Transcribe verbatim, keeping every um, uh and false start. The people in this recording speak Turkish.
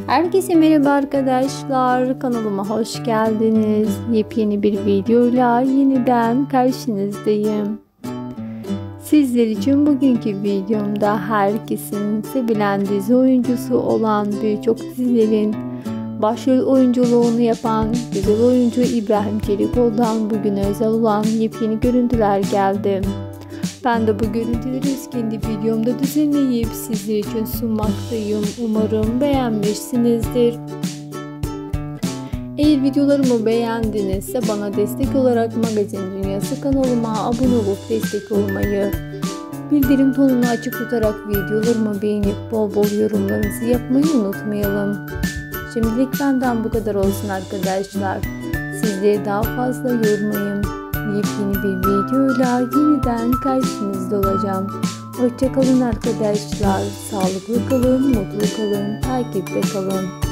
Herkese merhaba arkadaşlar, kanalıma hoş geldiniz. Yepyeni bir videoyla yeniden karşınızdayım. Sizler için bugünkü videomda herkesin sevilen dizi oyuncusu olan birçok dizilerin başrol oyunculuğunu yapan güzel oyuncu İbrahim Çelikol'dan bugüne özel olan yepyeni görüntüler geldi. Ben de bu görüntüleri kendi videomda düzenleyip sizler için sunmaktayım. Umarım beğenmişsinizdir. Eğer videolarımı beğendinizse bana destek olarak Magazin Dünyası kanalıma abone olup destek olmayı, bildirim tonunu açık tutarak videolarımı beğenip bol bol yorumlarınızı yapmayı unutmayalım. Şimdilik benden bu kadar olsun arkadaşlar. Sizleri daha fazla yormayayım. Yepyeni bir videoyla yeniden karşınızda olacağım. Hoşça kalın arkadaşlar. Sağlıklı kalın, mutlu kalın, takipte kalın.